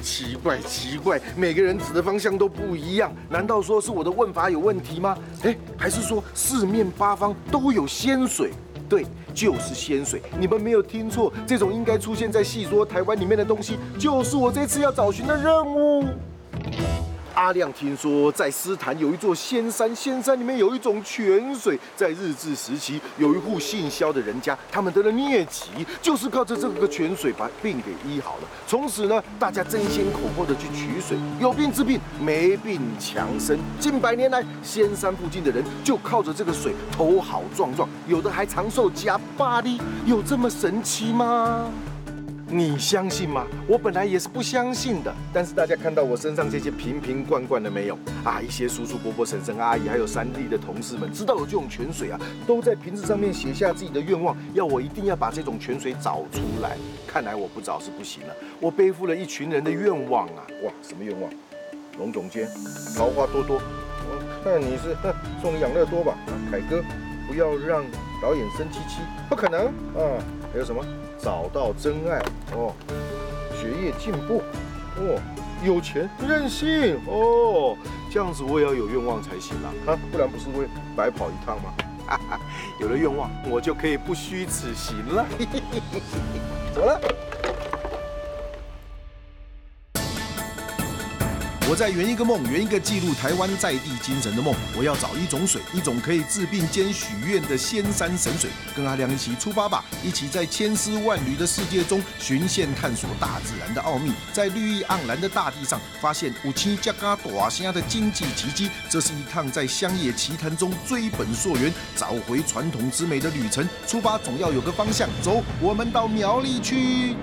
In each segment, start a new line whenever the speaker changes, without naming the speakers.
奇怪奇怪，每个人指的方向都不一样，难道说是我的问法有问题吗？哎，还是说四面八方都有仙水？对，就是仙水，你们没有听错，这种应该出现在戏说台湾里面的东西，就是我这次要找寻的任务。阿亮听说在斯坦有一座仙山，仙山里面有一种泉水，在日治时期有一户姓萧的人家，他们得了疟疾，就是靠着这个泉水把病给医好了。从此呢，大家争先恐后的去取水，有病治病，没病强身。近100年来，仙山附近的人就靠着这个水头好壮壮，有的还长寿加巴黎，有这么神奇吗？你相信吗？我本来也是不相信的，但是大家看到我身上这些瓶瓶罐罐的没有啊？一些叔叔伯伯、婶婶阿姨，还有山地的同事们，知道有这种泉水啊，都在瓶子上面写下自己的愿望，要我一定要把这种泉水找出来。看来我不找是不行了，我背负了一群人的愿望啊！哇，什么愿望？龙总监，桃花多多。我看你是送你养乐多吧？啊，凯哥，不要让导演生气气，不可能啊！还有什么？找到真爱哦，学业进步哦，有钱任性哦，这样子我也要有愿望才行啊，不然不是会白跑一趟吗？哈哈，有了愿望，我就可以不虚此行了。怎么了？
我在圆一个梦，圆一个记录台湾在地精神的梦。我要找一种水，一种可以治病兼许愿的仙山神水。跟阿亮一起出发吧，一起在千丝万缕的世界中寻线探索大自然的奥秘，在绿意盎然的大地上发现有青加嘎大虾的经济奇迹。这是一趟在乡野奇谈中追本溯源、找回传统之美的旅程。出发总要有个方向，走，我们到苗栗去。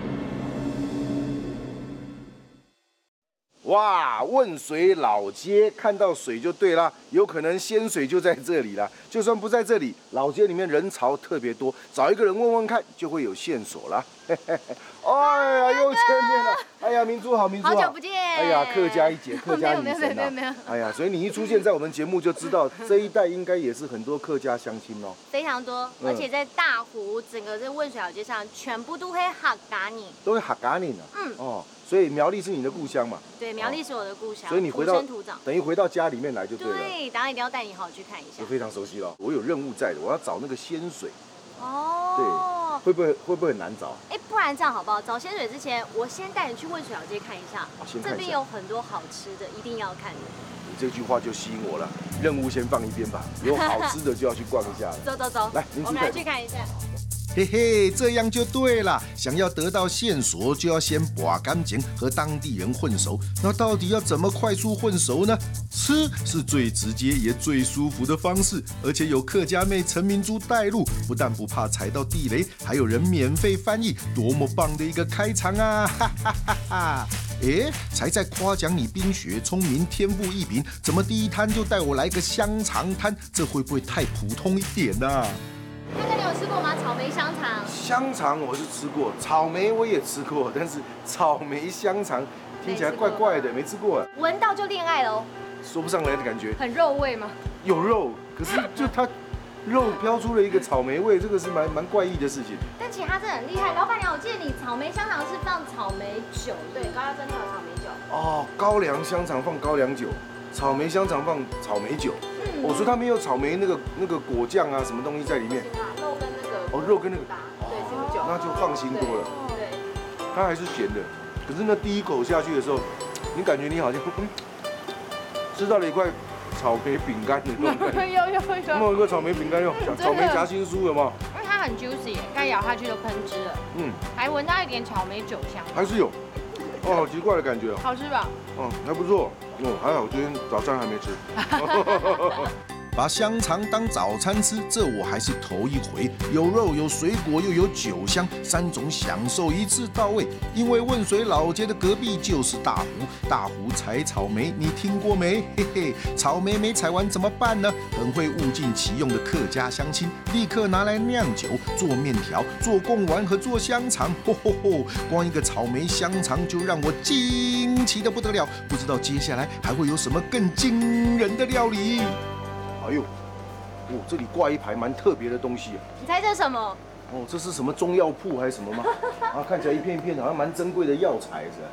哇，问水老街，看到水就对啦，有可能仙水就在这里啦。就算不在这里，老街里面人潮特别多，找一个人问问看，就会有线索啦。哎呀，又见面了！哎呀，明珠好，明珠好，
好久不见！
哎呀，客家一姐，客家女神啊！
没有。
哎呀，所以你一出现在我们节目，就知道这一带应该也是很多客家乡亲哦，
非常多，而且在大湖整个这问水老街上，全部都会客家人，
都会客家人啊。哦。所以苗栗是你的故乡嘛？
对，苗栗是我的故乡，
所以你回到
土生土长，
等于回到家里面来就对了。
对，当然一定要带你好好去看一下。
就非常熟悉了，我有任务在的，我要找那个仙水。
哦。
对，会不会很难找？
哎，不然这样好不好？找仙水之前，我先带你去问水老街看一下，这边有很多好吃的，一定要看的。
你这句话就吸引我了，任务先放一边吧，有好吃的就要去逛一下。
走，
来，
我们来去看一下。
嘿嘿，这样就对了。想要得到线索，就要先把感情和当地人混熟。那到底要怎么快速混熟呢？吃是最直接也最舒服的方式，而且有客家妹陈明珠带路，不但不怕踩到地雷，还有人免费翻译，多么棒的一个开场啊！哈哈哈哈！哎，才在夸奖你冰雪聪明、天赋异禀，怎么第一摊就带我来个香肠摊？这会不会太普通一点啊？
刚刚你有吃过吗？草莓香肠？
香肠我是吃过，草莓我也吃过，但是草莓香肠听起来怪怪的，没吃过。
闻到就恋爱喽，
说不上来的感觉。
很肉味吗？
有肉，可是就它肉飘出了一个草莓味，这个是蛮怪异的事情。
但其实它真的很厉害，老板娘，我记得你草莓香肠是放草莓酒，对，高粱真的有草莓酒。哦，
高粱香肠放高粱酒，草莓香肠放草莓酒。我说他们有草莓那个果酱啊，什么东西在里面？
肉跟那个
肉跟那个
对，是不是酒？
那就放心多了。
对，
它还是咸的，可是那第一口下去的时候，你感觉你好像吃到了一块草莓饼干的那种感觉。有没有一个草莓饼干用草莓夹心酥有没有？
因为它很 juicy， 该咬下去就喷汁了。还闻到一点草莓酒香。
还是有。哦，好奇怪的感觉哦。
好吃吧？
还不错。还好今天早餐还没吃。
把香肠当早餐吃，这我还是头一回。有肉有水果又有酒香，3种享受一次到位。因为问水老街的隔壁就是大湖，大湖采草莓，你听过没？嘿嘿，草莓没采完怎么办呢？很会物尽其用的客家乡亲，立刻拿来酿酒、做面条、做贡丸和做香肠。吼吼吼！光一个草莓香肠就让我惊奇的不得了，不知道接下来还会有什么更惊人的料理。
哎呦，这里挂一排蛮特别的东西。
你猜这是什么？
这是什么中药铺还是什么吗？看起来一片一片的，好像蛮珍贵的药材是吧？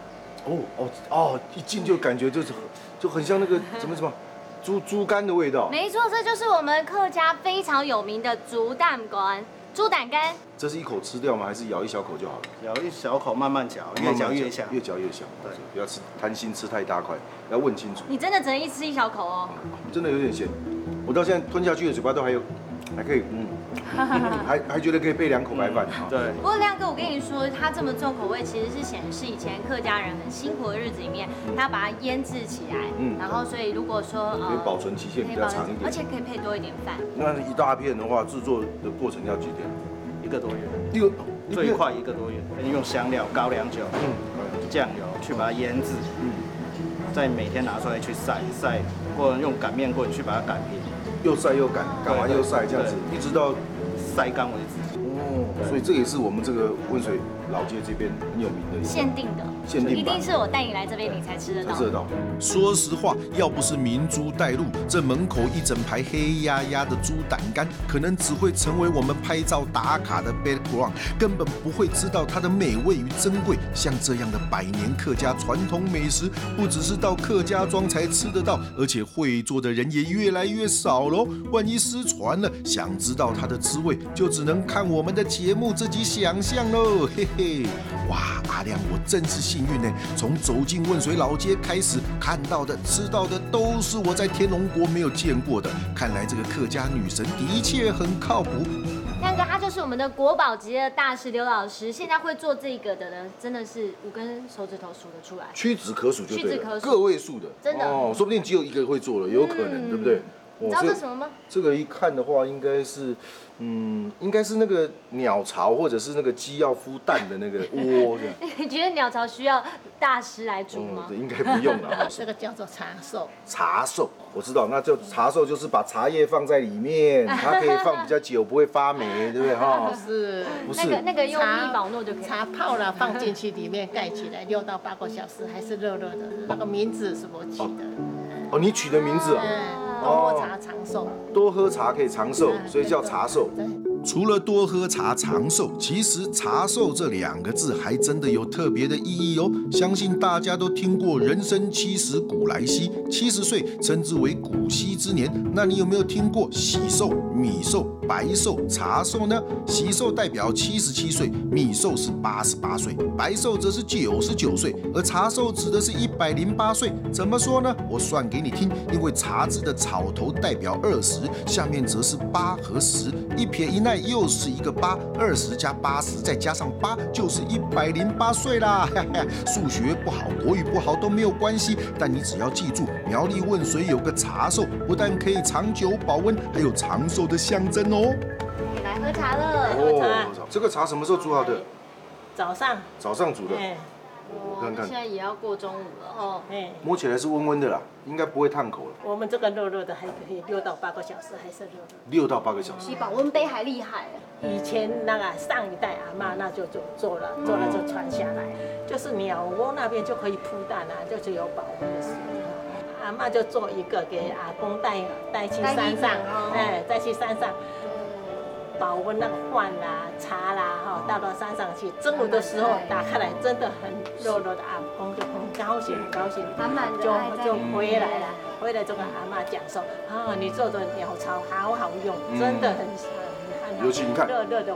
一进就感觉就很像那个什么猪肝的味道。
没错，这就是我们客家非常有名的猪胆干。猪胆干，
这是一口吃掉吗？还是咬一小口就好了？
咬一小口，慢慢嚼，越嚼越香，
越嚼越香。
对，
不要贪心吃太大块，要问清楚。
你真的只能一吃一小口哦。
真的有点咸，我到现在吞下去的嘴巴都还可以，还觉得可以配2口白饭。
对。
不过亮哥，我跟你说，它这么重口味，其实是显示以前客家人很辛苦的日子里面，他把它腌制起来，然后所以如果说
可以保存期限比较长一点，
而且可以配多一点饭。
那一大片的话，制作的过程要几天
？1个多月。最快1个多月。用香料、高粱酒、酱油去把它腌制，再每天拿出来去晒，或者用擀面棍去把它擀平，
又晒又擀，擀完又晒，这样子一直到
晒干为止。
所以这也是我们这个温水老街这边很有名的
限定版，一定是我带你来这边你才吃得到。
说实话，要不是明珠带路，这门口一整排黑压压的猪胆干，可能只会成为我们拍照打卡的 background， 根本不会知道它的美味与珍贵。像这样的100年客家传统美食，不只是到客家庄才吃得到，而且会做的人也越来越少喽。万一失传了，想知道它的滋味，就只能看我们的节目自己想象喽，嘿嘿。哇，阿亮，我真是幸运呢！从走进汶水老街开始，看到的、吃到的都是我在天龙国没有见过的。看来这个客家女神的确很靠谱。
亮哥，他就是我们的国宝级的大师刘老师。现在会做这个的人，真的是5根手指头数得出来，
屈指可数就对了，
屈指可数，
个位数的，
真的
说不定只有1个会做了，有可能，对不对？
你知道这是什么吗？
这个一看的话，应该是那个鸟巢或者是那个鸡要孵蛋的那个窝。
你觉得鸟巢需要大师来煮吗？
应该不用了。
这个叫做茶寿。
茶寿，我知道，那就茶寿就是把茶叶放在里面，它可以放比较久，不会发霉，对不对？
不是，
那个用密保诺就可以。
茶泡了放进去里面盖起来，6到8个小时还是热热的。那个名字是我起的。
你取的名字啊？
多喝茶长寿，
多喝茶可以长寿，所以叫茶寿。
除了多喝茶长寿，其实茶寿这2个字还真的有特别的意义哦。相信大家都听过人生70古来稀，70岁称之为古稀之年。那你有没有听过喜寿、米寿、白寿、茶寿呢？喜寿代表77岁，米寿是88岁，白寿则是99岁，而茶寿指的是108岁。怎么说呢？我算给你听，因为茶字的草头代表20，下面则是8和10，一撇一捺又是一个8，20加80再加上8就是108岁啦。数学不好，国语不好都没有关系，但你只要记住，苗栗汶水有个茶寿，不但可以长久保温，还有长寿的象征哦。
来喝茶了。
这个茶什么时候煮好的？
早上
煮的。
我看看，现在也要过中午了哦。
摸起来是温温的啦，应该不会烫口了。
我们这个热热的还可以6到8个小时，还是热的。
6到8个小时，
比保温杯还厉害。
以前那个上一代阿嬷那就做了就传下来，就是鸟窝那边就可以铺蛋啊，就是有保温的时候。阿嬷就做一个给阿公带去山上，带去山上。保温那个饭啦、茶啦，带到山上去。中午的时候打开来，真的很热热的，阿公就很高兴，
满满的
就回来了。回来就跟阿嬷讲说，你做的鸟巢好好用，真的很。
尤其你看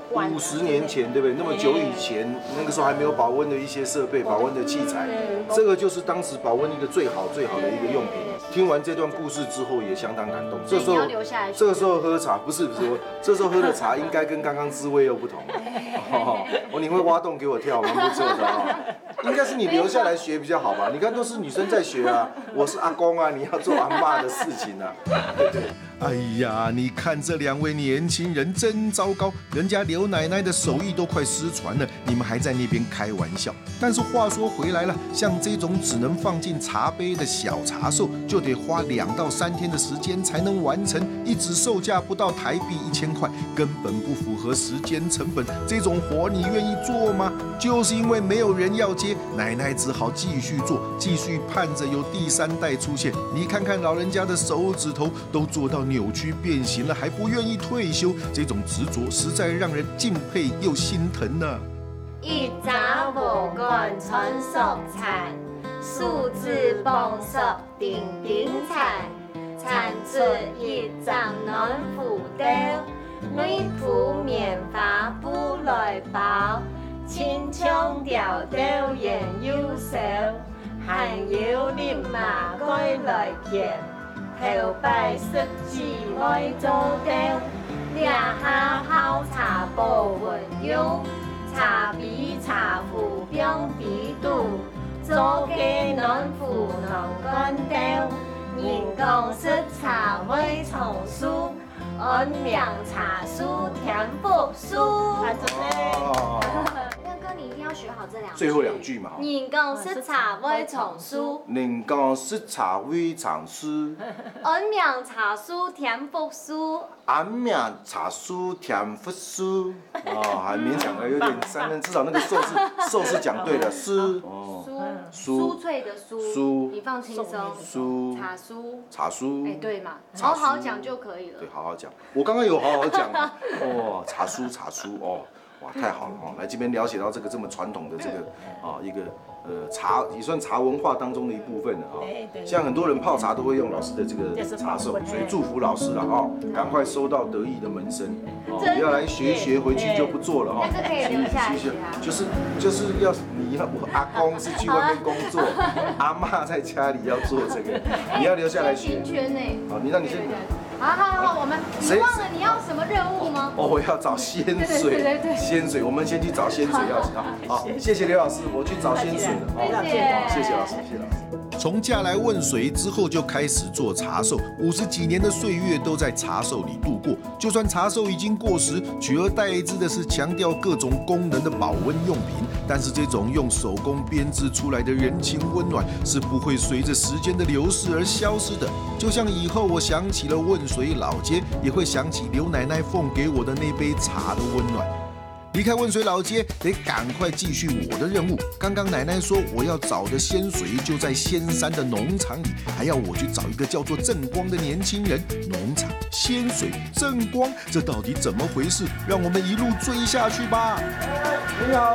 ，50年前对不对？那么久以前，那个时候还没有保温的一些设备、保温的器材，这个就是当时保温一个最好的一个用品。听完这段故事之后，也相当感动。这个时候喝茶不是，这时候喝的茶应该跟刚刚滋味又不同。你会挖洞给我跳，蛮不错的哦。应该是你留下来学比较好吧？你看都是女生在学啊，我是阿公啊，你要做阿嬷的事情啊，对不对？
哎呀，你看这2位年轻人真糟糕，人家刘奶奶的手艺都快失传了，你们还在那边开玩笑。但是话说回来了，像这种只能放进茶杯的小茶寿，就得花2到3天的时间才能完成，一纸售价不到台币1000块，根本不符合时间成本。这种活你愿意做吗？就是因为没有人要接，奶奶只好继续做，继续盼着有第3代出现。你看看老人家的手指头都做到扭曲变形了，还不愿意退休，这种执着实在让人敬佩又心疼呢。
一早无管春送餐， 数字丰硕顶顶彩，产出一张暖虎刀，内铺棉花布来包，轻枪调调研优秀，还有立马改来见，头摆设计来做掉，俩下泡茶不混用，茶比茶壶变比度。做嘅暖壶能干掉，人工色茶味重酥，安良茶酥甜复苏。亮哥，你一定要学好这两句。
最后2句嘛。
人工色茶味重酥，
人工色茶味重酥，
安良茶酥甜复苏。
安命茶酥甜复苏。哦，还勉强的有点3分，至少那个寿是讲对了，酥。
酥脆的酥，你放轻松。
酥
茶酥，
茶酥，
哎，对嘛，好好讲就可以了。
对，好好讲。我刚刚有好好讲啊。哦，茶酥哦，哇，太好了哦！来这边了解到这个这么传统的这个一个茶，也算茶文化当中的一部分了啊。像很多人泡茶都会用老师的这个茶寿，所以祝福老师了啊，赶快收到得意的门生，不要来学回去就不做了哈。
但是可以留下来
就是要我阿公是去外面工作，阿嬷在家里要做这个，你要留下来学。
圈呢？
好，你先。
好，我们你忘了你要什么任务吗？
哦，我要找仙水，
对，
仙水，我们先去找仙水要紧啊。好，谢谢刘老师，我去找仙水了。谢谢老师，谢谢老师。
从嫁来问水之后就开始做茶寿，50几年的岁月都在茶寿里度过。就算茶寿已经过时，取而代之的是强调各种功能的保温用品。但是这种用手工编织出来的人情温暖是不会随着时间的流逝而消失的。就像以后我想起了问水老街，也会想起刘奶奶奉给我的那杯茶的温暖。离开问水老街，得赶快继续我的任务。刚刚奶奶说我要找的仙水就在仙山的农场里，还要我去找一个叫做正光的年轻人。农场、仙水、正光，这到底怎么回事？让我们一路追下去吧。
你好。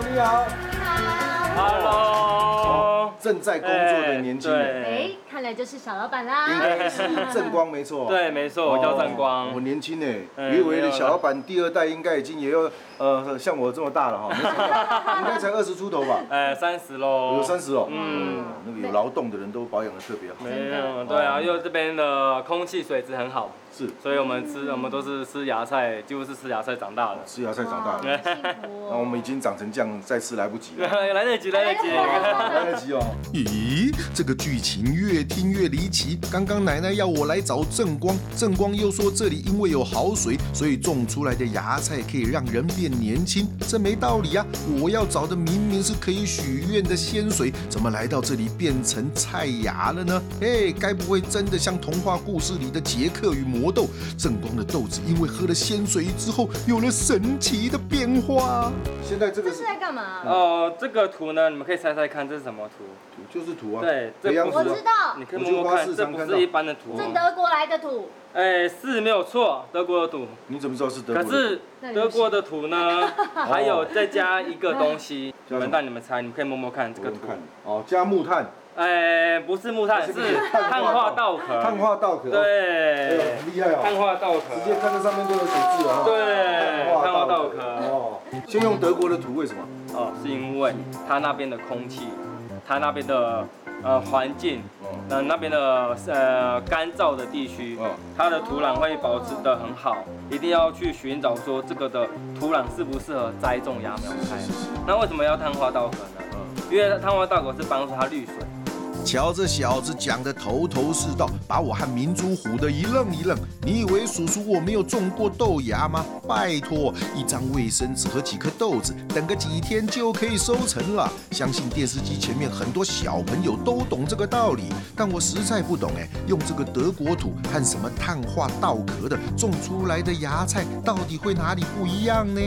Hello，
正在工作的年轻人，
哎，看来就是小老板啦。
应该是正光没错。
对，没错，我叫正光。
我年轻哎，我以为小老板第2代应该已经也有像我这么大了哈，没想到应该才20出头吧
？30喽。
有30哦。那个有劳动的人都保养的特别好。
没有，对啊，因为这边的空气水质很好。
是，
所以我们都是吃芽菜，几乎是吃芽菜长大的。
吃芽菜长大的，那我们已经长成这样，再吃来不及了。
来得及。
来得及哦。
咦，这个剧情越听越离奇。刚刚奶奶要我来找正光，正光又说这里因为有好水，所以种出来的芽菜可以让人变年轻，这没道理啊！我要找的明明是可以许愿的仙水，怎么来到这里变成菜芽了呢？哎，该不会真的像童话故事里的杰克与魔豆，正光的豆子因为喝了仙水之后有了神奇的变化？
现在这个
是在干嘛？
这个图呢，你们可以猜猜看这是什么图？
就是图啊。
对，
我知道。
你可以摸摸看，这不是一般的图。
是德国来的图。
是没有错，德国的图。
你怎么知道是德国的图？
可是德国的图呢，还有再加一个东西，让你们猜，你们可以摸摸看这个图。
哦，加木炭。
不是木炭，是碳化稻壳。
碳化稻壳。
对，
很厉害哦。
碳化稻壳，
直接看这上面都有写字啊。
对，碳化稻壳。
哦，先用德国的图，为什么？
是因为它那边的空气，它那边的环境，那边的干燥的地区，它的土壤会保持得很好，一定要去寻找说这个的土壤适不适合栽种芽苗菜。那为什么要碳化稻壳呢？因为碳化稻壳是帮助它滤水。
瞧这小子讲的头头是道，把我和明珠唬得一愣一愣。你以为叔叔我没有种过豆芽吗？拜托，一张卫生纸和几颗豆子，等个几天就可以收成了。相信电视机前面很多小朋友都懂这个道理，但我实在不懂用这个德国土和什么碳化稻壳的种出来的芽菜，到底会哪里不一样呢？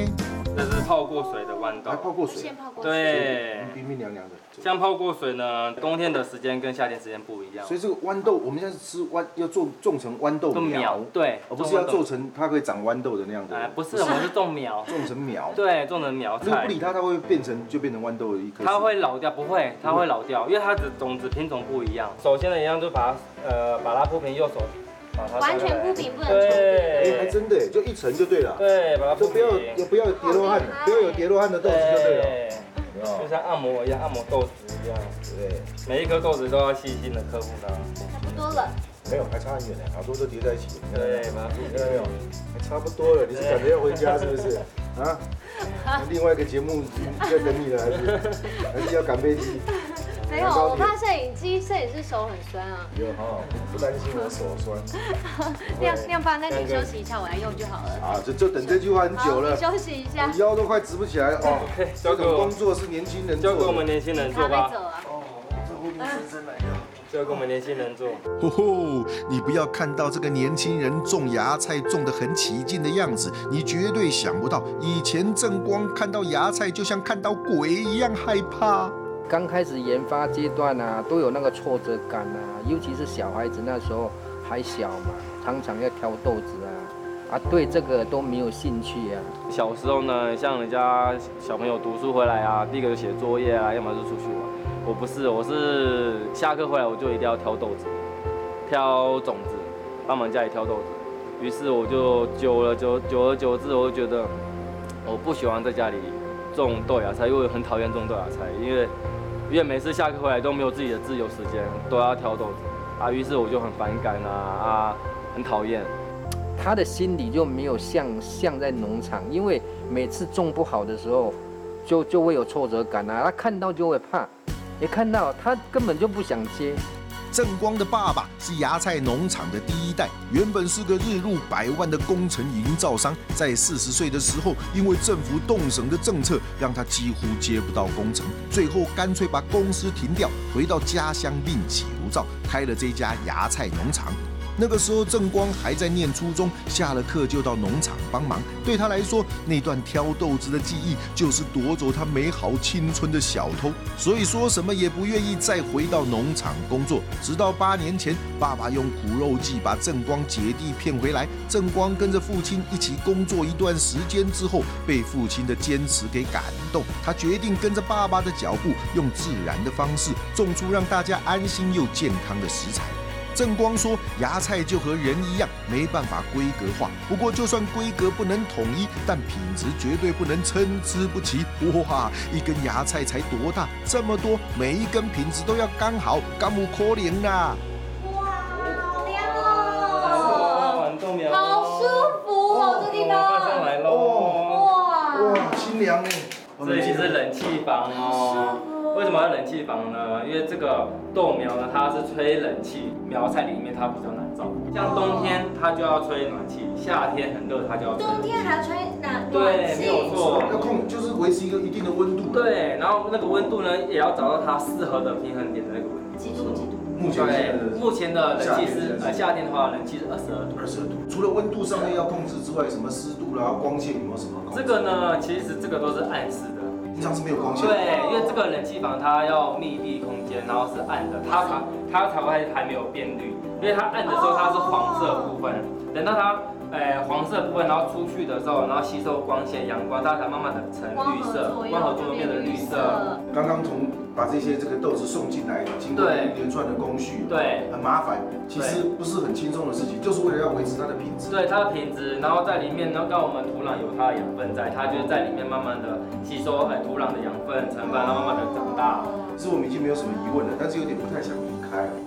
这是泡过水的豌豆
还，泡过水，
先泡过水。
对，
冰冰凉凉的。
像泡过水呢，冬天的时间跟夏天时间不一样。
所以这个豌豆，我们现在吃要种成豌豆苗，
对，
而不是要做成它可以长豌豆的那样的。
不是，我们是种苗，
种成苗。
对，种成苗菜。
如果不理它，它会变成豌豆的一颗。
它会老掉，不会，它会老掉，因为它的种子品种不一样。首先呢，一样就把它铺平，右手把它
完全铺平，不能重
对，
叠。
还真的就一层就对了。
对，把它铺
就
平。
不要有跌落汗，不要有跌落汗的豆子就对了。
就像按摩一样，按摩豆子一样。对，每一颗豆子都要细心的呵护它。
差不多了。
没有，还差很远呢，好多都叠在一起。
对，把它铺平。
看到没有？还差不多了，你是赶着要回家是不是？啊？另外一个节目在等你了，还是要赶飞机？
没有，我怕摄影师手很酸啊。
有哈，不担心我手酸。
亮爸，那你休息一下，我来用就好了。
啊，就等这句话很久了。
休息一下。
我腰都快直不起来了哦。这种工作是年轻人做的。
交给我们年轻人做吧。
哦，这后面是真来的。
交给我们年轻人做。
吼吼！你不要看到这个年轻人种芽菜种得很起劲的样子，你绝对想不到，以前正光看到芽菜就像看到鬼一样害怕。
刚开始研发阶段啊，都有那个挫折感啊，尤其是小孩子那时候还小嘛，常常要挑豆子啊，对这个都没有兴趣啊。
小时候呢，像人家小朋友读书回来啊，第一个就写作业啊，要么就出去玩。我不是，我是下课回来我就一定要挑豆子，挑种子，帮忙家里挑豆子。于是我就久而久之，我就觉得我不喜欢在家里种豆芽菜，因为我很讨厌种豆芽菜，因为每次下课回来都没有自己的自由时间，都要挑豆子啊。于是我就很反感啊，很讨厌。
他的心里就没有像在农场，因为每次种不好的时候，就会有挫折感啊。他看到就会怕，一看到他根本就不想接。
正光的爸爸是芽菜农场的第一代，原本是个日入100万的工程营造商，在40岁的时候，因为政府动省的政策，让他几乎接不到工程，最后干脆把公司停掉，回到家乡另起炉灶，开了这家芽菜农场。那个时候正光还在念初中，下了课就到农场帮忙。对他来说，那段挑豆子的记忆就是夺走他美好青春的小偷，所以说什么也不愿意再回到农场工作。直到8年前，爸爸用苦肉计把正光姐弟骗回来，正光跟着父亲一起工作一段时间之后，被父亲的坚持给感动，他决定跟着爸爸的脚步，用自然的方式种出让大家安心又健康的食材。正光说，芽菜就和人一样，没办法规格化。不过，就算规格不能统一，但品质绝对不能参差不齐。哇，一根芽菜才多大？这么多，每一根品质都要刚好，甘有可能啦！
哇，好凉哦！好舒服哦，这地方。
上来喽！
哇，清凉哎！
这里是冷气房哦。为什么要冷气房呢？因为这个豆苗呢，它是吹冷气，苗菜里面它比较难造。像冬天它就要吹暖气，夏天很热它就要吹。
冬天还吹暖气？
对，没有错。
要就是维持一个一定的温度。
对，然后那个温度呢，也要找到它适合的平衡点的那个温度。
几度？
目前的冷气是夏天的话，冷气是22度。
22度。除了温度上面要控制之外，什么湿度啦、光线有没有什么？
这个呢，其实这个都是暗示的。
平常是没有光线。
对，因为这个冷气房它要密闭空间，然后是暗的，它才会还没有变绿，因为它暗的时候它是黄色部分，等到它黄色部分，然后出去的时候，然后吸收光线、阳光，它才慢慢的成绿色，光合作用变成绿色。
刚刚把这些豆子送进来，经过一连串的工序，
对，
很麻烦，其实不是很轻松的事情，就是为了要维持它的品质。
对，它的品质，然后在里面，然后让我们土壤有它的养分在，它就是在里面慢慢的吸收土壤的养分成分，然后慢慢的长大。
其实我们已经没有什么疑问了，但是有点不太想离开了。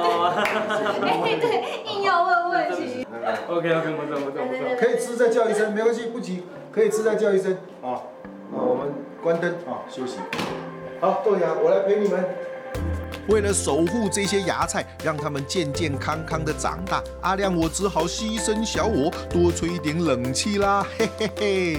对，硬要问问题。
OK，不错。
可以吃再叫一声，没关系，不急，可以吃再叫一声啊。我们关灯啊，休息。好，豆芽，我来陪你们。
为了守护这些芽菜，让它们健健康康的长大，阿亮我只好牺牲小我，多吹一点冷气啦，嘿嘿嘿。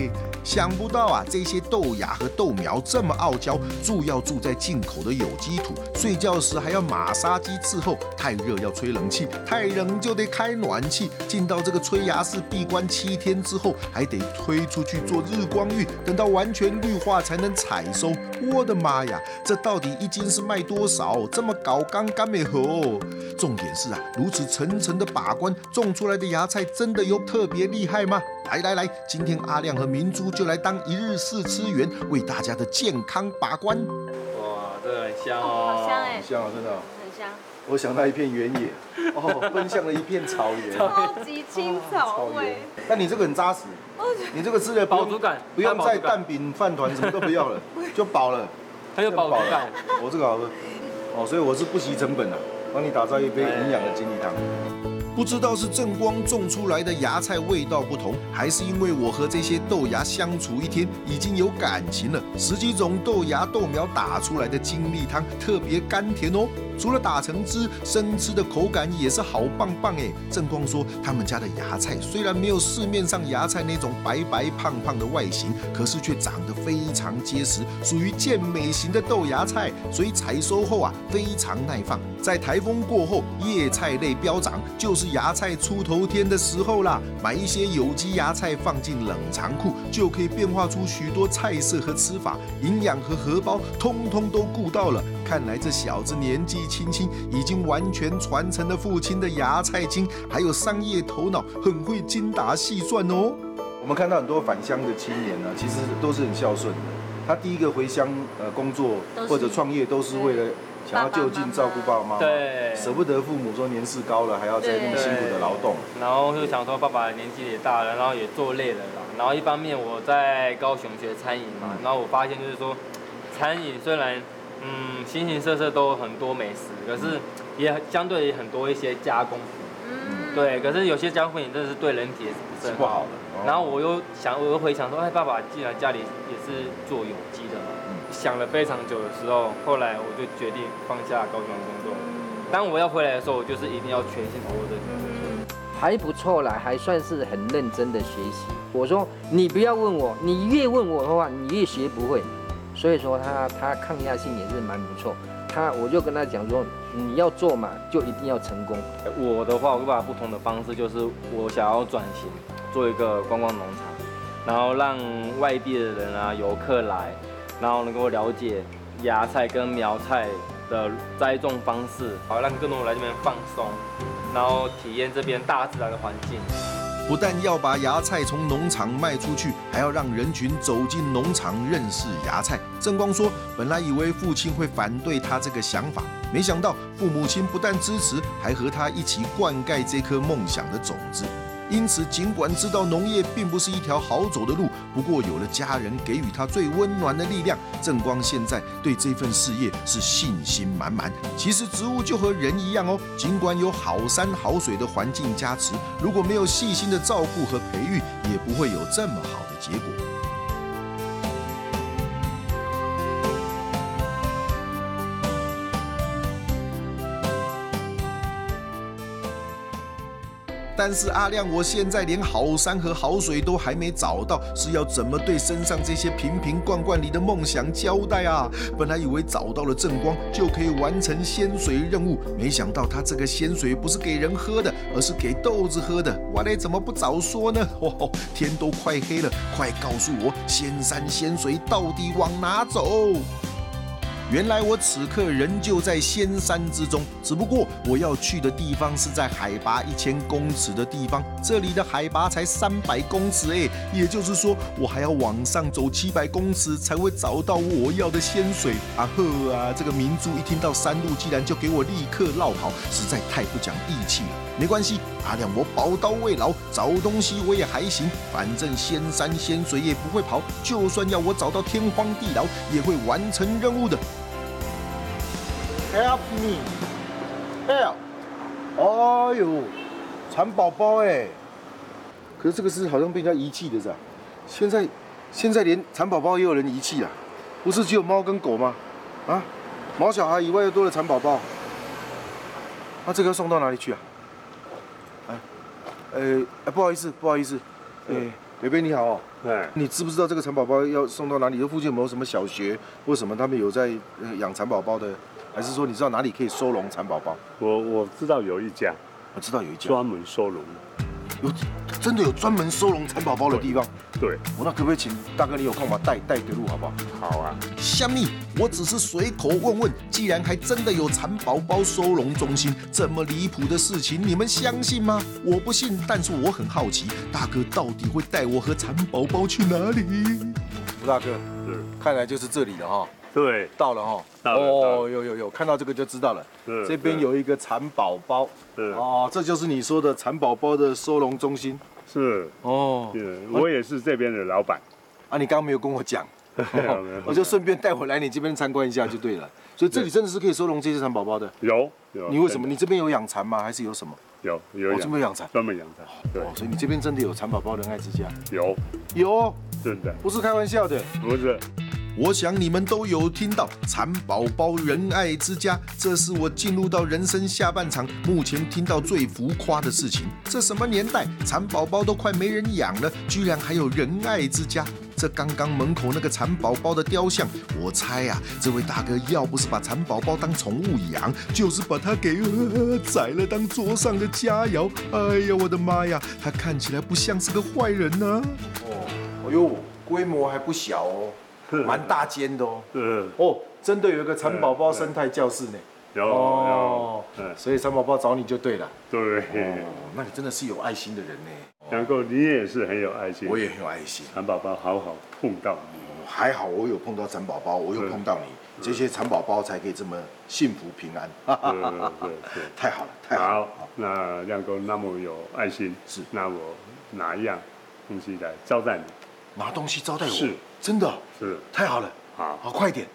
想不到啊，这些豆芽和豆苗这么傲娇，住要住在进口的有机土，睡觉时还要马杀鸡伺候，太热要吹冷气，太冷就得开暖气。进到这个催芽室闭关7天之后，还得推出去做日光浴，等到完全绿化才能采收。我的妈呀，这到底1斤是卖多少？这么搞刚干没合？重点是啊，如此层层的把关，种出来的芽菜真的有特别厉害吗？来，今天阿亮和明珠就来当一日试吃员，为大家的健康把关。
哇，这个很香哦，
好香哎，
很香啊，真的。
很香，
我想到一片原野，奔向了一片草原，
超级青草味。
但你这个很扎实，你这个吃了
饱足感，
不用再蛋饼、饭团什么都不要了，就饱了，
很有饱足感。
我这个好喝，所以我是不惜成本啊，帮你打造一杯营养的精力汤。
不知道是正光种出来的芽菜味道不同，还是因为我和这些豆芽相处1天已经有感情了。10几种豆芽豆苗打出来的精力汤特别甘甜哦。除了打成汁，生吃的口感也是好棒棒哎。正光说，他们家的芽菜虽然没有市面上芽菜那种白白胖胖的外形，可是却长得非常结实，属于健美型的豆芽菜，所以采收后啊非常耐放。在台风过后，叶菜类飙涨，就是芽菜出头天的时候啦。买一些有机芽菜放进冷藏库，就可以变化出许多菜色和吃法，营养和荷包通通都顾到了。看来这小子年纪轻轻，已经完全传承了父亲的芽菜经，还有商业头脑，很会精打细算哦。
我们看到很多返乡的青年呢，其实都是很孝顺的。他第一个回乡工作或者创业，都是为了想要就近照顾爸爸妈妈，
对，
舍不得父母说年事高了，还要再那么辛苦的劳动。
然后就想说，爸爸年纪也大了，然后也做累了啦。然后一方面我在高雄学餐饮嘛，然后我发现就是说，餐饮虽然形形色色都很多美食，可是也相对也很多一些加工品。对，可是有些加工品真的是对人体也是不是很好的。然后我又回想说，哎，爸爸既然家里也是做有机的嘛，想了非常久的时候，后来我就决定放下高雄的工作。当我要回来的时候，我就是一定要全心投入这个工作。
还不错啦，还算是很认真的学习。我说你不要问我，你越问我的话，你越学不会。所以说他抗压性也是蛮不错。我就跟他讲说，你要做嘛，就一定要成功。
我的话，我把不同的方式，就是我想要转型，做一个观光农场，然后让外地的人啊、游客来，然后能够了解芽菜跟苗菜的栽种方式，好让更多人来这边放松，然后体验这边大自然的环境。
不但要把芽菜从农场卖出去，还要让人群走进农场认识芽菜。正光说，本来以为父亲会反对他这个想法，没想到父母亲不但支持，还和他一起灌溉这颗梦想的种子。因此，尽管知道农业并不是一条好走的路，不过有了家人给予他最温暖的力量，正光现在对这份事业是信心满满。其实植物就和人一样哦，尽管有好山好水的环境加持，如果没有细心的照顾和培育，也不会有这么好的结果。但是阿亮，我现在连好山和好水都还没找到，是要怎么对身上这些瓶瓶罐罐里的梦想交代啊？本来以为找到了正光就可以完成仙水任务，没想到他这个仙水不是给人喝的，而是给豆子喝的。哇嘞，怎么不早说呢？天都快黑了，快告诉我仙山仙水到底往哪走？原来我此刻仍旧在仙山之中，只不过我要去的地方是在海拔1000公尺的地方，这里的海拔才300公尺哎，也就是说我还要往上走700公尺才会找到我要的仙水啊呵啊！这个明珠一听到山路竟然就给我立刻绕跑，实在太不讲义气了。没关系，阿亮我宝刀未老，找东西我也还行，反正仙山仙水也不会跑，就算要我找到天荒地老，也会完成任务的。
Help me, help！ 哎呦，蚕宝宝哎！可是这个是好像被人家遗弃的是吧？现在连蚕宝宝也有人遗弃啊？不是只有猫跟狗吗？啊，毛小孩以外又多了蚕宝宝。那这个要送到哪里去啊？不好意思， 北北你好，
哎，
你知不知道这个蚕宝宝要送到哪里？这附近有没有什么小学或什么他们有在养蚕宝宝的？还是说你知道哪里可以收容蚕宝宝？
我知道有一家，
我知道有一家
专门收容的，
真的有专门收容蚕宝宝的地方。
对，
那可不可以请大哥你有空把带给路好不好？
好啊。
虾米，我只是随口问问，既然还真的有蚕宝宝收容中心，这么离谱的事情，你们相信吗？我不信，但是我很好奇，大哥到底会带我和蚕宝宝去哪里？
吴大哥，看来就是这里了哈。
对，
到了哈。哦，有，看到这个就知道了。这边有一个蚕宝宝。哦，这就是你说的蚕宝宝的收容中心。
是。哦。我也是这边的老板。
啊，你刚刚没有跟我讲，我就顺便带回来你这边参观一下就对了。所以这里真的是可以收容这些蚕宝宝的。
有。
你为什么？你这边有养蚕吗？还是有什么？
有
这边养蚕，
专门养蚕。对。
所以你这边真的有蚕宝宝仁爱之家？
有，真的，
不是开玩笑的。
不是。
我想你们都有听到蚕宝宝仁爱之家，这是我进入到人生下半场目前听到最浮夸的事情。这什么年代，蚕宝宝都快没人养了，居然还有仁爱之家。这刚刚门口那个蚕宝宝的雕像，我猜啊，这位大哥要不是把蚕宝宝当宠物养，就是把它给宰了当桌上的佳肴。哎呀，我的妈呀，他看起来不像是个坏人呢。
哎呦，规模还不小哦。蛮大间的哦，真的有一个蚕宝宝生态教室呢。
有，
所以蚕宝宝找你就对了。
对，
那你真的是有爱心的人呢。
杨哥，你也是很有爱心。
我也很有爱心。
蚕宝宝好碰到你。
还好我有碰到蚕宝宝，我有碰到你，这些蚕宝宝才可以这么幸福平安。
对，
太好了，太好了。
好，那亮哥那么有爱心，
是，
那我拿一样东西来招待你。
拿东西招待我？
是，
真的。
是，
太好了，
好，
快点！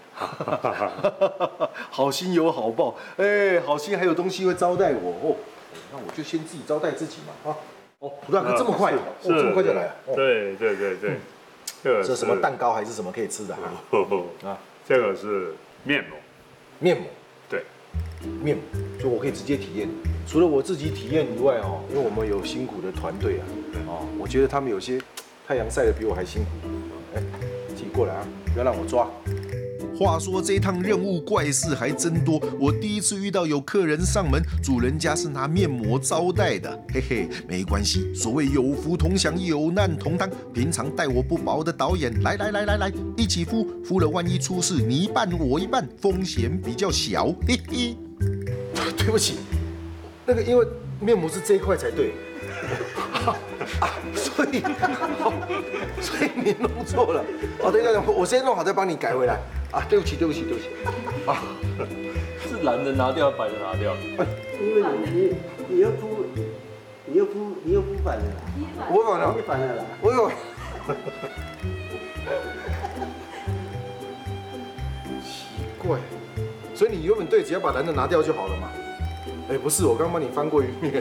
好心有好报，好心还有东西会招待我哦。那我就先自己招待自己嘛，涂大哥这么快，这么快就来了。
对，
这什么蛋糕还是什么可以吃的
啊？这个是面膜。
面膜？
对，
面膜，就我可以直接体验。除了我自己体验以外因为我们有辛苦的团队我觉得他们有些太阳晒得比我还辛苦。自己过来啊，不要让我抓。
话说这趟任务怪事还真多，我第一次遇到有客人上门，主人家是拿面膜招待的，嘿嘿，没关系，所谓有福同享，有难同当。平常待我不薄的导演，来，一起敷了，万一出事，你一半我一半，风险比较小，嘿嘿。
对不起，那个因为面膜是这一块才对。所以你弄错了。等一下，我先弄好再帮你改回来。对不起。
是蓝的拿掉，白的拿掉。
因为你又敷反了啦。
我反了。
你反了啦。
我有。奇怪，所以你原本对，只要把蓝的拿掉就好了嘛。不是，我刚帮你翻过一遍。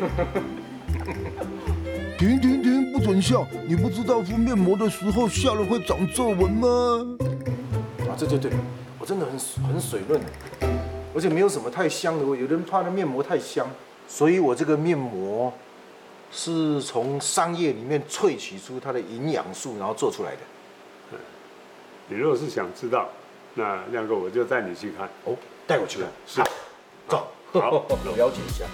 停，不准笑！你不知道敷面膜的时候笑了会长皱纹吗？
对，我真的很水润，而且没有什么太香的味。有的人怕那面膜太香，所以我这个面膜是从桑叶里面萃取出它的营养素，然后做出来的。
你如果是想知道，那亮哥我就带你去看。
带我去看。是，走，
好，
了解一下。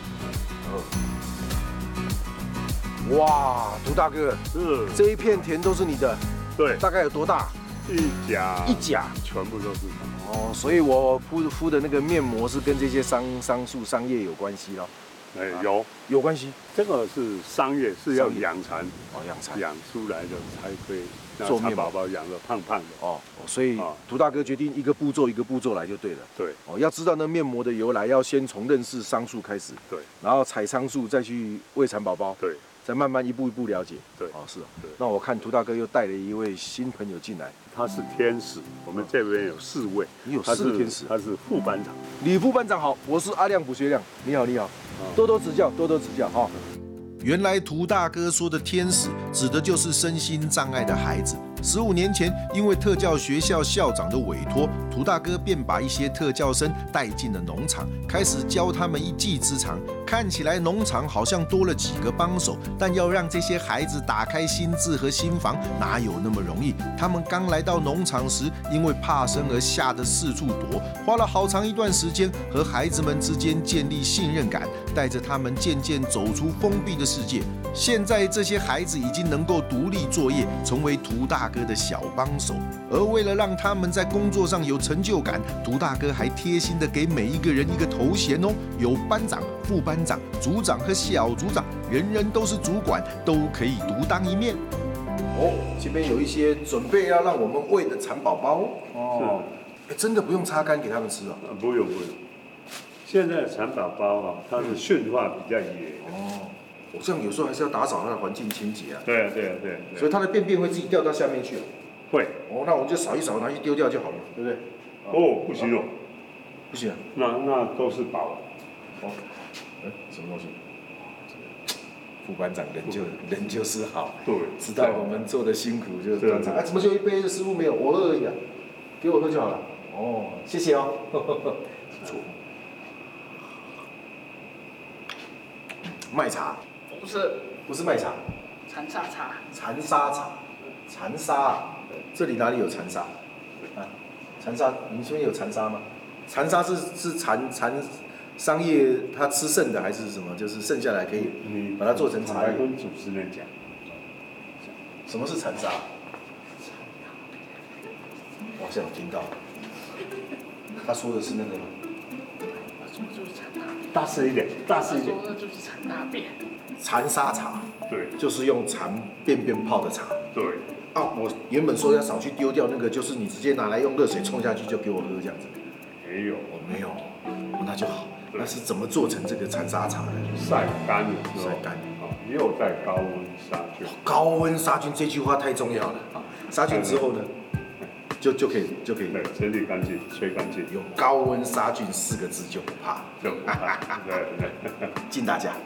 哇，涂大哥，这一片田都是你的？
对。
大概有多大？
一甲，全部都是。
所以我敷的那个面膜是跟这些桑树、桑叶有关系咯。有关系。
这个是桑叶，是要养蚕。
养蚕。
养出来的才可以让蚕宝宝养得胖胖的。
所以涂大哥决定一个步骤一个步骤来就对了。
对。
要知道那面膜的由来，要先从认识桑树开始。
对。
然后采桑树，再去喂蚕宝宝。
对。
再慢慢一步一步了解。
对，
是。那我看涂大哥又带了一位新朋友进来，
他是天使。我们这边有4位，
你有4个天使。
他是副班长，
李副班长好，我是阿亮卜学亮，你好，多指教哈。
原来涂大哥说的天使，指的就是身心障碍的孩子。15年前，因为特教学校校长的委托，涂大哥便把一些特教生带进了农场，开始教他们一技之长。 看起来农场好像多了几个帮手，但要让这些孩子打开心智和心房，哪有那么容易？他们刚来到农场时，因为怕生而吓得四处躲，花了好长一段时间和孩子们之间建立信任感，带着他们渐渐走出封闭的世界。现在这些孩子已经能够独立作业，成为涂大哥的小帮手。而为了让他们在工作上有成就感，涂大哥还贴心的给每一个人一个头衔哦，有班长、副班长、组长和小组长，人人都是主管，都可以独当一面。
哦，这边有一些准备要让我们喂的蚕宝宝哦，真的不用擦干给他们吃哦？
不用。现在的蚕宝宝啊，它的驯化比较野
哦，我这样有时候还是要打扫它的环境清洁啊。
对。
所以它的便便会自己掉到下面去哦。
会。
哦，那我们就扫一扫，拿去丢掉就好了，对不对？
哦，不行哦。
不行啊。
那都是宝。
哦，什么东西？副班长人就是好，
对，
知道我们做的辛苦就端茶。怎么就一杯的食物没有？我喝而已啊，给我喝就好了。哦，谢谢哦。不错。麦茶？不是麦茶。
蚕沙茶。
蚕沙茶，蚕沙，这里哪里有蚕沙？啊，蚕沙，你这边有蚕沙吗？蚕沙是蚕商业他吃剩的还是什么？就是剩下来可以把它做成茶叶。
跟主持人讲，
什么是蚕沙？我好像有听到，他说的是那个吗？
大声一点。
说的就是蚕大便。
蚕沙茶。
对，
就是用蚕便便泡的茶。
对。
啊，我原本说要少去丢掉那个，就是你直接拿来用热水冲下去就给我喝这样子。
没有。
没有，那就好。那是怎么做成这个蚕沙茶的？
晒干了之后，
晒干，
又在高温杀菌。
高温杀菌这句话太重要了啊！杀菌之后呢，就可以。
对，整理干净，吹干净。
有高温杀菌4个字就不怕。
对。
敬大家。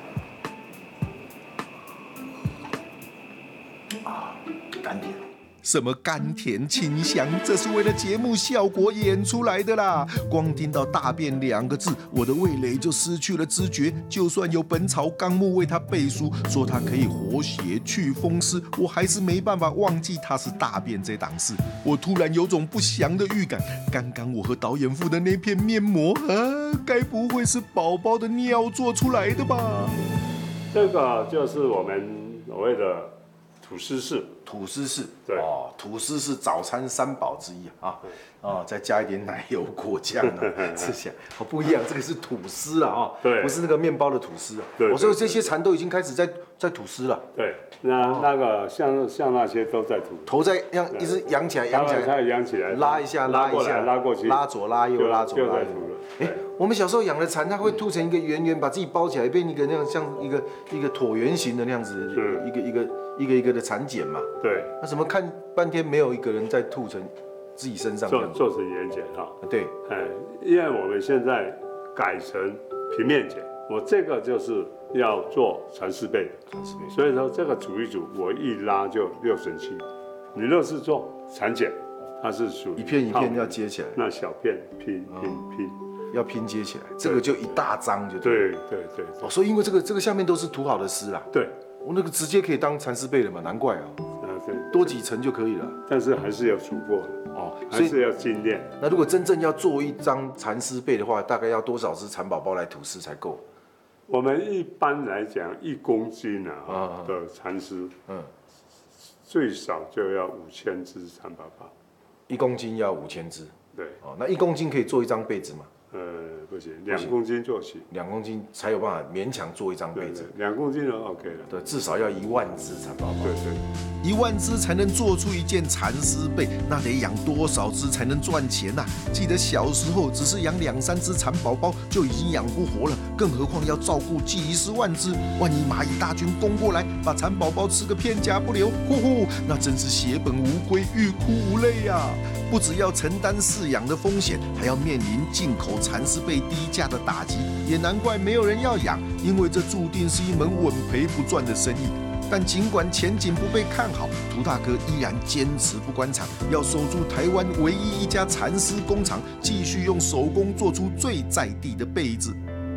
啊，甘甜。
什么甘甜清香，这是为了节目效果演出来的啦！光听到大便2个字，我的味蕾就失去了知觉。就算有《本草纲目》为它背书，说它可以活血去风湿，我还是没办法忘记它是大便这档事。我突然有种不祥的预感，刚刚我和导演敷的那片面膜啊，该不会是宝宝的尿做出来的吧？
这个就是我们所谓的吐司式。
吐司式，
对
哦，吐司是早餐3宝之一啊，再加一点奶油果酱啊，吃起来好不一样。这个是吐司啊，
对，
不是那个面包的吐司啊。
对，
我说这些蚕都已经开始在吐司了。
对，那个像那些都在吐，
头在一直扬起来，拉一下，拉过去，拉左拉右，拉左拉右。我们小时候养的蚕，它会吐成一个圆圆，把自己包起来，变一个那样像一个椭圆形的那样子，一个的蚕茧嘛。对。那怎么看半天没有一个人在吐成自己身上
做成圆茧哈？
对。
因为我们现在改成平面茧，我这个就是要做蚕丝被的，所以说这个煮一煮，我一拉就6成7。你若是做蚕茧，它是属于
一片一片要接起来，
那小片拼。
要拼接起来，这个就一大张就
对。
哦，所以因为这个下面都是涂好的丝啊。
对。
我那个直接可以当蚕丝被了嘛，难怪啊。
对。
多几层就可以了。
但是还是要煮过的哦，还是要精炼。
那如果真正要做一张蚕丝被的话，大概要多少只蚕宝宝来吐丝才够？
我们一般来讲，1公斤的蚕丝，最少就要5000只蚕宝宝。
1公斤要5000只。
对。
哦，那1公斤可以做一张被子吗？
不行，2公斤做起
，2公斤才有办法勉强做一张被子。
2公斤就 OK 了。
对，至少要1万只蚕宝宝。
对，1万只才能做出一件蚕丝被，那得养多少只才能赚钱啊？记得小时候只是养2、3只蚕宝宝就已经养不活了，更何况要照顾几10万只，万一蚂蚁大军攻过来，把蚕宝宝吃个片甲不留，那真是血本无归，欲哭无泪呀！不只要承担饲养的风险，还要面临进口蚕丝被低价的打击，也难怪没有人要养，因为这注定是一门稳赔不赚的生意。但尽管前景不被看好，涂大哥依然坚持不关厂，要守住台湾唯一一家蚕丝工厂，继续用手工做出最在地的被子。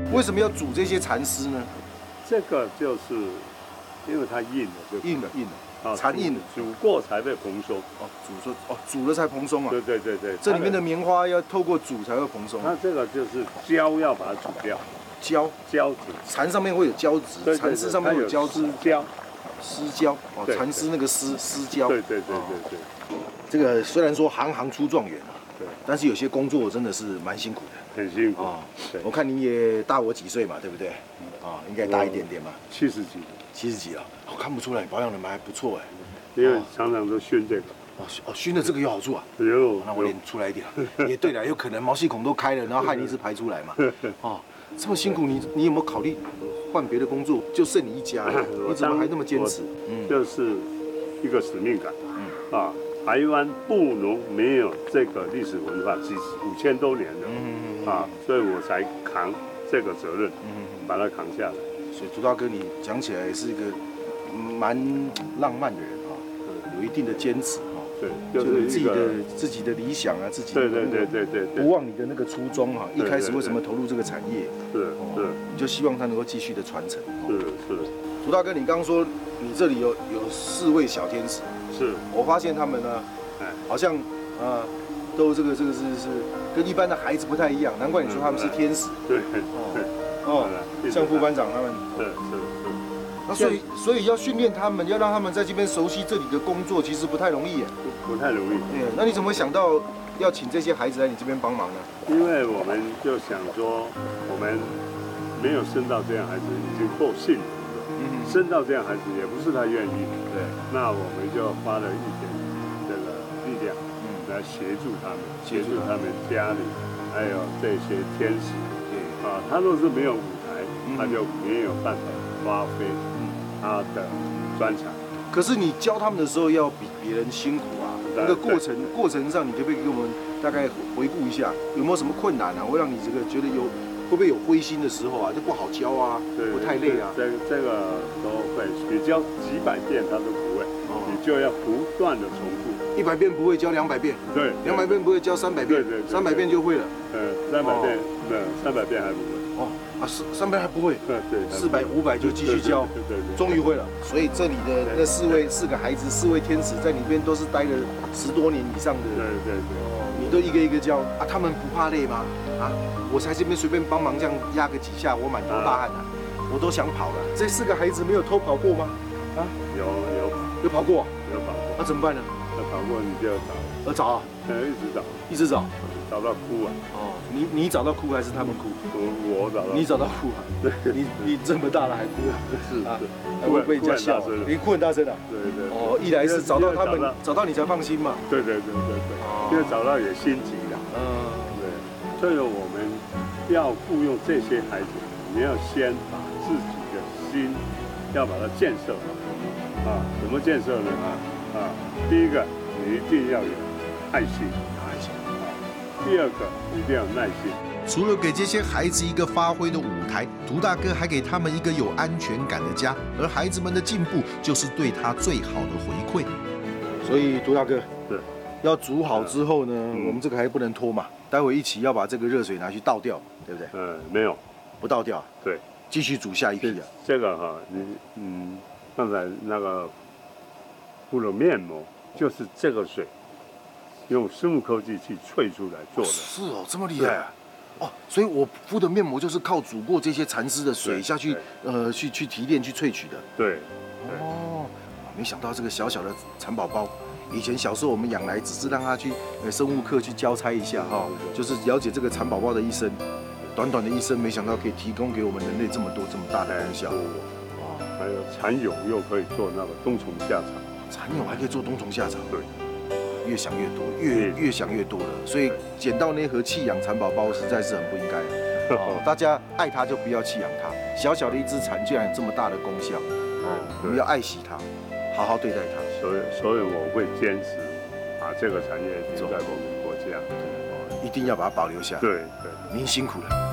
为什么要煮这些蚕丝呢？
这个就是因为它硬了，就
硬了，蚕硬了，
煮过才会蓬松。
煮了才蓬松啊。
对。
这里面的棉花要透过煮才会蓬松。
它这个就是胶要把它煮掉。胶质，
蚕上面会有胶质，蚕丝上面有胶质。丝胶蚕丝那个丝胶。对。这个虽然说行行出状元啊，对，但是有些工作真的是蛮辛苦的。很辛苦啊。我看你也大我几岁嘛，对不对？应该大一点点嘛。70几了，看不出来，保养的还不错哎。
因为常常都熏这个。
熏的这个有好处啊。那我脸出来一点。也对了，有可能毛细孔都开了，然后汗一直排出来嘛。这么辛苦，你有没有考虑换别的工作？就剩你一家，你怎么还那么坚持？
就是一个使命感。台湾布农没有这个历史文化5000多年了，所以我才扛这个责任，把它扛下来。
所以朱大哥，你讲起来是一个蛮浪漫的人有一定的坚持
对，
就是自己的理想啊，自己对，不忘你的那个初衷一开始为什么投入这个产业？你就希望它能够继续的传承。是。朱大哥，你刚刚说你这里有4位小天使。是。我发现他们呢，好像都这个是跟一般的孩子不太一样，难怪你说他们是天使。对。像副班长他们。是。那所以要训练他们，要让他们在这边熟悉这里的工作，其实不太容易耶。
不太容易。
那你怎么会想到要请这些孩子来你这边帮忙呢？
因为我们就想说，我们没有生到这样孩子已经够幸福了。生到这样孩子也不是他愿意。对。那我们就花了一点这个力量，来协助他们家里，还有这些天使。他若是没有舞台，他就没有办法发挥他的专长。
可是你教他们的时候要比别人辛苦啊，那个过程上，你可不可以给我们大概回顾一下，有没有什么困难啊？会让你这个觉得会不会有灰心的时候啊？就不好教啊，会太累啊？
这个都会，你教几百遍他都不会，你就要不断的重复。
100遍不会教200遍，对，200遍不会教300遍，300遍就会了。
300遍没有，300遍还不会。
300遍还不会。对，400、500就继续教，终于会了。所以这里的那4个孩子，4位天使在里边都是待了10多年以上的。对。你都一个一个教啊，他们不怕累吗？我才这边随便帮忙这样压个几下，我满头大汗我都想跑了。这4个孩子没有偷跑过吗？有跑过。那怎么办呢？
跑过你就要找。
找啊？一直找。
找到哭啊！
你找到哭还是他们哭？
我找到。
你找到哭啊？对。你这么大了还哭啊？是。还会被人家笑。你哭很大声啊？对。一来是找到他们，找到你才放心嘛。对。
因为找到也心急了。对。所以我们要雇佣这些孩子，你要先把自己的心要把它建设好。怎么建设呢？第一个，你一定要有爱心。第二个，一定要有耐心。
除了给这些孩子一个发挥的舞台，涂大哥还给他们一个有安全感的家，而孩子们的进步就是对他最好的回馈。
所以涂大哥，要煮好之后呢，我们这个还不能拖嘛，待会一起要把这个热水拿去倒掉，对不对？
没有，
不倒掉。
对，
继续煮下一批啊。
这个刚才那个敷了面膜，就是这个水。用生物科技去萃出来做的。
是这么厉害啊！所以我敷的面膜就是靠煮过这些蚕丝的水下去，去提炼、去萃取的。
对。
没想到这个小小的蚕宝宝，以前小时候我们养来只是让它去生物课去交差一下就是了解这个蚕宝宝的一生，短短的一生，没想到可以提供给我们人类这么多这么大的功效。
还有蚕蛹又可以做那个冬虫夏草。
蚕蛹还可以做冬虫夏草。
对。
越想越多，越想越多了，所以捡到那盒弃养蚕宝宝实在是很不应该。大家爱它就不要弃养它，小小的一只蚕居然有这么大的功效，我们要爱惜它，好好对待它。
所以我会坚持把这个产业留在我们国家，
一定要把它保留下来。
对，
您辛苦了。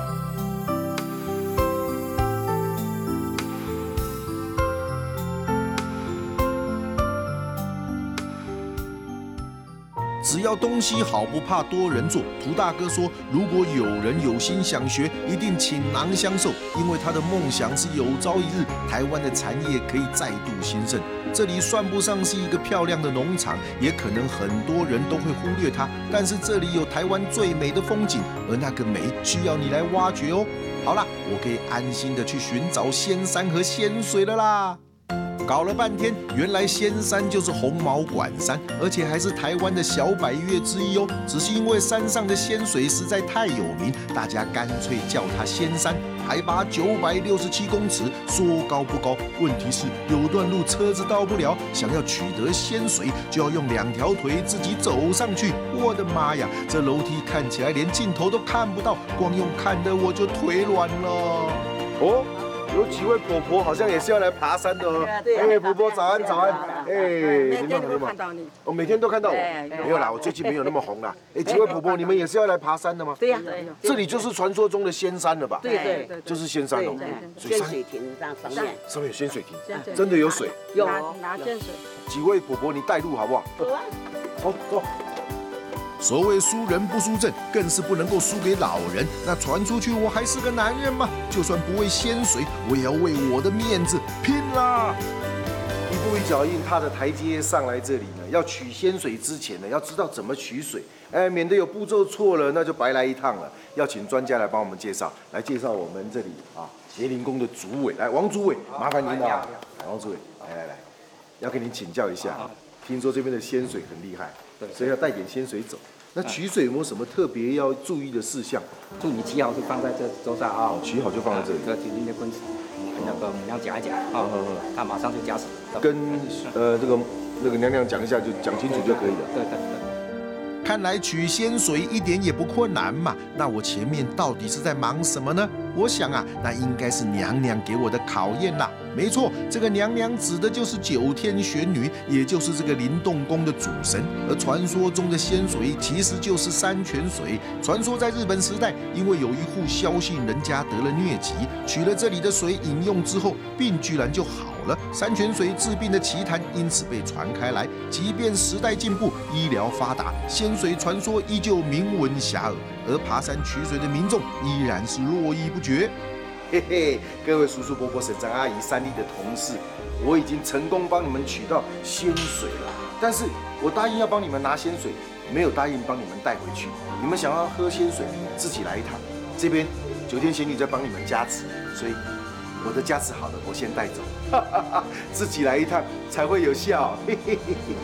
只要东西好，不怕多人做。涂大哥说，如果有人有心想学，一定倾囊相授，因为他的梦想是有朝一日台湾的产业可以再度兴盛。这里算不上是一个漂亮的农场，也可能很多人都会忽略它，但是这里有台湾最美的风景，而那个美需要你来挖掘哦。好啦，我可以安心的去寻找仙山和仙水了啦。搞了半天，原来仙山就是红毛管山，而且还是台湾的小百岳之一哦。只是因为山上的仙水实在太有名，大家干脆叫它仙山。海拔967公尺，说高不高。问题是有段路车子到不了，想要取得仙水，就要用2条腿自己走上去。我的妈呀，这楼梯看起来连尽头都看不到，光用看的我就腿软了。
哦。有几位婆婆好像也是要来爬山的哦。哎，婆婆早安早安。哎，
每天都看到你。
哦，每天都看到我。没有啦，我最近没有那么红啦。哎，几位婆婆，你们也是要来爬山的吗？
对呀。
这里就是传说中的仙山了吧？
对，
就是仙山哦。
仙水亭上面。
上面有仙水亭，真的有水。
有拿仙水。
几位婆婆，你带路好不好？
走啊。
好，走。
所谓输人不输阵，更是不能够输给老人。那传出去我还是个男人嘛，就算不为仙水，我也要为我的面子拼啦！
一步一脚印踏着台阶上来这里呢，要取仙水之前呢，要知道怎么取水，哎，免得有步骤错了，那就白来一趟了。要请专家来帮我们介绍，来介绍我们这里啊协灵宫的主委，来王主委，麻烦您了，王主委，来，要跟您请教一下，听说这边的仙水很厉害，所以要带点仙水走。那取水有没有什么特别要注意的事项？
祝你取好就放在这桌上啊，
取好就放在这里。
这今天的棍子，那个娘讲一讲啊，他马上就加水。
跟那个娘娘讲一下，就讲清楚就可以了。
对。
看来取仙水一点也不困难嘛。那我前面到底是在忙什么呢？我想啊，那应该是娘娘给我的考验啦。没错，这个娘娘指的就是9天玄女，也就是这个灵动宫的主神。而传说中的仙水其实就是山泉水。传说在日本时代，因为有一户萧姓人家得了疟疾，取了这里的水饮用之后，病居然就好了。山泉水治病的奇谈因此被传开来。即便时代进步，医疗发达，仙水传说依旧名闻遐迩，而爬山取水的民众依然是络绎不绝。
嘿嘿，各位叔叔伯伯、婶婶阿姨、山里的同事，我已经成功帮你们取到仙水了。但是我答应要帮你们拿仙水，没有答应帮你们带回去。你们想要喝仙水，自己来一趟。这边9天仙女在帮你们加持，所以我的加持好了，我先带走。自己来一趟才会有效。嘿嘿嘿嘿。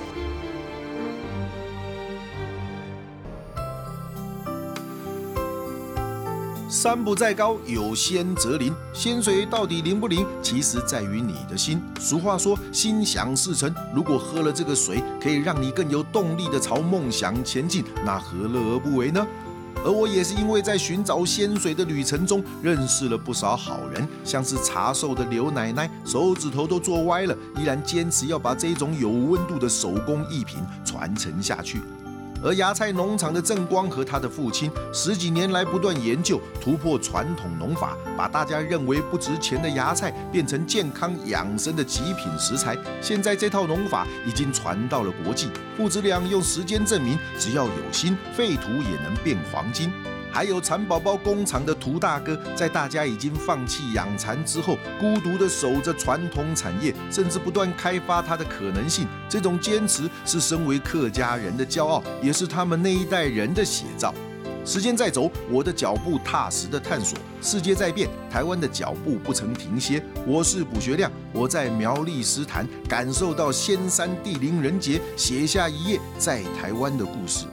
山不在高，有仙则灵。仙水到底灵不灵，其实在于你的心。俗话说，心想事成。如果喝了这个水，可以让你更有动力的朝梦想前进，那何乐而不为呢？而我也是因为在寻找仙水的旅程中，认识了不少好人，像是茶寿的刘奶奶，手指头都做歪了，依然坚持要把这种有温度的手工艺品传承下去。而芽菜农场的郑光和他的父亲10几年来不断研究突破传统农法，把大家认为不值钱的芽菜变成健康养生的极品食材。现在这套农法已经传到了国际，父子俩用时间证明，只要有心，废土也能变黄金。还有蚕宝宝工厂的涂大哥，在大家已经放弃养蚕之后，孤独地守着传统产业，甚至不断开发它的可能性。这种坚持是身为客家人的骄傲，也是他们那一代人的写照。时间在走，我的脚步踏实地探索。世界在变，台湾的脚步不曾停歇。我是卜学亮，我在苗栗诗坛感受到仙山地灵人杰，写下一页在台湾的故事。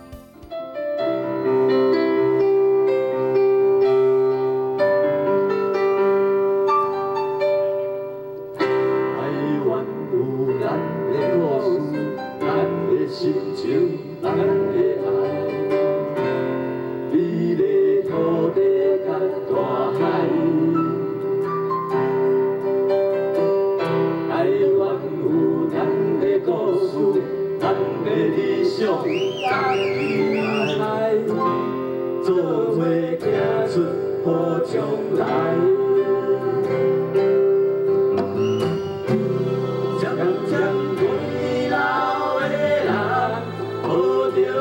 将归老的人，好着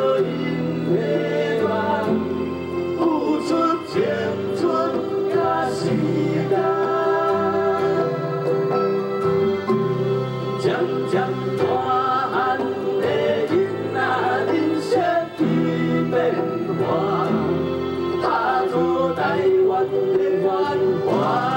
活。